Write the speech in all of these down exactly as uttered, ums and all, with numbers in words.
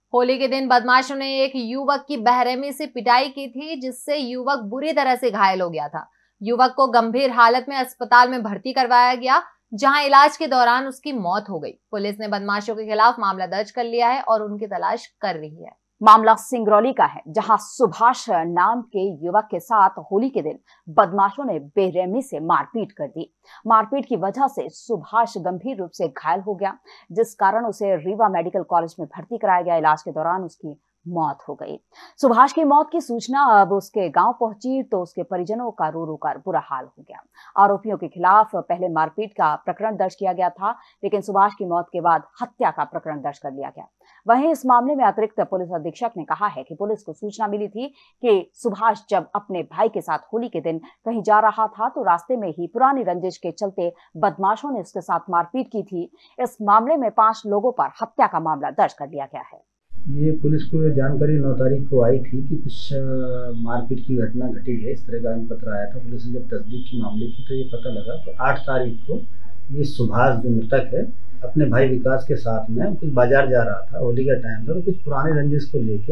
होली के दिन बदमाशों ने एक युवक की बेरहमी से पिटाई की थी, जिससे युवक बुरी तरह से घायल हो गया था। युवक को गंभीर हालत में अस्पताल में भर्ती करवाया गया, जहां इलाज के दौरान उसकी मौत हो गई। पुलिस ने बदमाशों के खिलाफ मामला दर्ज कर लिया है और उनकी तलाश कर रही है। मामला सिंगरौली का है, जहां सुभाष नाम के युवक के साथ होली के दिन बदमाशों ने बेरहमी से मारपीट कर दी। मारपीट की वजह से सुभाष गंभीर रूप से घायल हो गया, जिस कारण उसे रीवा मेडिकल कॉलेज में भर्ती कराया गया। इलाज के दौरान उसकी मौत हो गई। सुभाष की मौत की सूचना अब उसके गांव पहुंची तो उसके परिजनों का रो रो कर बुरा हाल हो गया। आरोपियों के खिलाफ पहले मारपीट का प्रकरण दर्ज किया गया था, लेकिन सुभाष की मौत के बाद हत्या का प्रकरण दर्ज कर लिया गया। वहीं इस मामले में अतिरिक्त पुलिस अधीक्षक ने कहा है कि पुलिस को सूचना मिली थी कि सुभाष जब अपने भाई के साथ होली के दिन कहीं जा रहा था तो रास्ते में ही पुरानी रंजिश के चलते बदमाशों ने उसके साथ मारपीट की थी। इस मामले में पांच लोगों पर हत्या का मामला दर्ज कर लिया गया है। ये पुलिस को जानकारी नौ तारीख को आई थी कि कुछ मारपीट की घटना घटी है, इस तरह का पत्र आया था। पुलिस ने जब तस्दीक की मामले की तो ये पता लगा कि आठ तारीख को ये सुभाष जो मृतक है अपने भाई विकास के साथ में कुछ बाजार जा रहा था, होली का टाइम था, तो कुछ पुराने रंजिश को लेके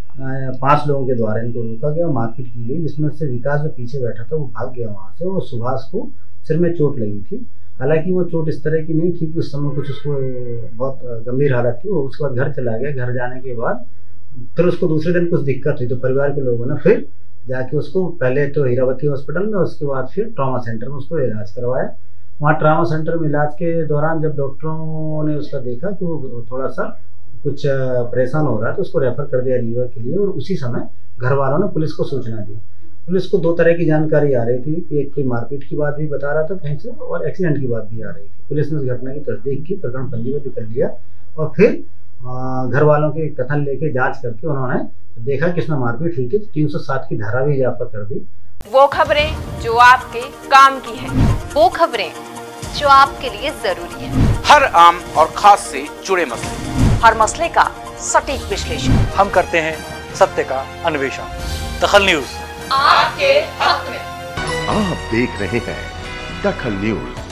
पांच लोगों के द्वारा इनको रोका गया, मारपीट की गई, जिसमें से विकास जो पीछे बैठा था वो भाग गया वहाँ से और सुभाष को सिर में चोट लगी थी। हालांकि वो चोट इस तरह की नहीं थी कि उस समय कुछ उसको बहुत गंभीर हालत थी। वो उसके बाद घर चला गया। घर जाने के बाद फिर उसको दूसरे दिन कुछ दिक्कत हुई तो परिवार के लोगों ने फिर जाके उसको पहले तो हीरावती हॉस्पिटल में, उसके बाद फिर ट्रॉमा सेंटर में उसको इलाज करवाया। वहाँ ट्रॉमा सेंटर में इलाज के दौरान जब डॉक्टरों ने उसका देखा कि वो थोड़ा सा कुछ परेशान हो रहा है तो उसको रेफर कर दिया रीवा के लिए। और उसी समय घर वालों ने पुलिस को सूचना दी। पुलिस को दो तरह की जानकारी आ रही थी कि एक कोई मारपीट की बात भी बता रहा था कहीं से और एक्सीडेंट की बात भी आ रही थी। पुलिस ने उस घटना की तस्दीक की, प्रकरण पंजीबद्ध कर लिया और फिर घर वालों के कथन लेके जांच करके उन्होंने देखा कि इसमें मारपीट हुई थी तो तीन सौ सात की धारा भी इजाफा कर दी। वो खबरें जो आपके काम की है, वो खबरें जो आपके लिए जरूरी है, हर आम और खास से जुड़े मसले, हर मसले का सटीक विश्लेषण हम करते हैं, सत्य का अन्वेषण। दखल न्यूज आपके हक में। आप देख रहे हैं दखल न्यूज।